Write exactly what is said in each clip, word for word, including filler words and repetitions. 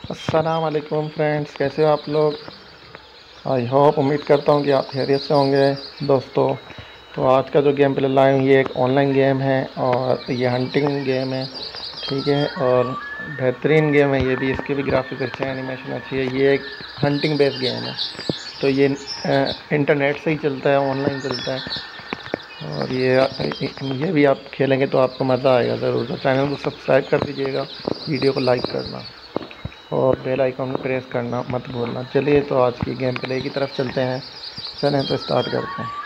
अस्सलाम वालेकुम फ्रेंड्स, कैसे हो आप लोग। आई होप उम्मीद करता हूँ कि आप खैरियत से होंगे दोस्तों। तो आज का जो गेम प्ले लाए हूँ ये एक ऑनलाइन गेम है और ये हंटिंग गेम है, ठीक है। और बेहतरीन गेम है ये भी, इसके भी ग्राफिक्स अच्छे हैं, एनिमेशन अच्छी है। ये एक हंटिंग बेस्ड गेम है, तो ये अ, इंटरनेट से ही चलता है, ऑनलाइन चलता है। और ये ये भी आप खेलेंगे तो आपको मज़ा आएगा ज़रूर। तो चैनल को सब्सक्राइब कर दीजिएगा, वीडियो को लाइक करना और बेल आइकन प्रेस करना मत भूलना। चलिए तो आज की गेम प्ले की तरफ चलते हैं। चलें तो स्टार्ट करते हैं।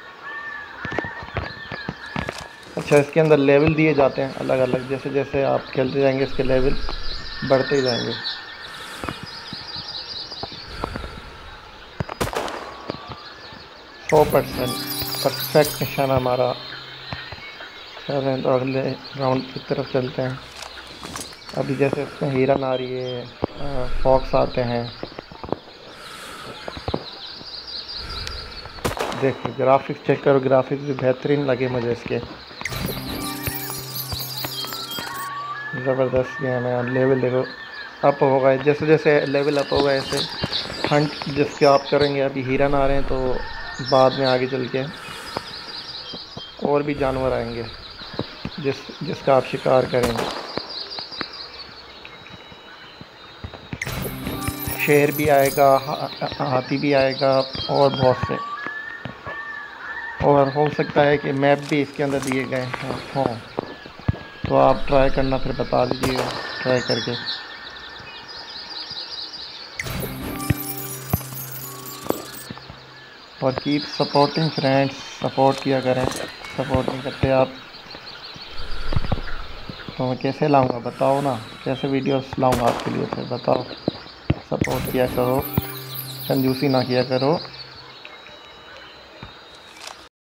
अच्छा, इसके अंदर लेवल दिए जाते हैं अलग अलग, जैसे जैसे आप खेलते जाएंगे इसके लेवल बढ़ते ही जाएंगे। सौ परसेंट परफेक्ट निशाना हमारा। चलें तो अगले राउंड की तरफ चलते हैं। अभी जैसे इसमें हिरन आ रही है, फॉक्स आते हैं। देखिए ग्राफिक्स चेक करो, ग्राफिक्स भी बेहतरीन लगे मुझे इसके। ज़बरदस्त गेम है। लेवल देखो अप होगा, जैसे जैसे लेवल अप होगा ऐसे हंट जिसके आप करेंगे। अभी हिरन आ रहे हैं तो बाद में आगे चल के और भी जानवर आएंगे जिस जिसका आप शिकार करेंगे। शेर भी आएगा, हा, हाथी भी आएगा और बहुत से। और हो सकता है कि मैप भी इसके अंदर दिए गए हैं हों, तो आप ट्राई करना, फिर बता दीजिएगा ट्राई करके। और कीप सपोर्टिंग फ्रेंड्स, सपोर्ट किया करें। सपोर्ट नहीं करते आप तो मैं कैसे लाऊंगा बताओ ना, कैसे वीडियोस लाऊंगा आपके लिए, फिर बताओ। सपोर्ट किया करो, कंजूसी ना किया करो।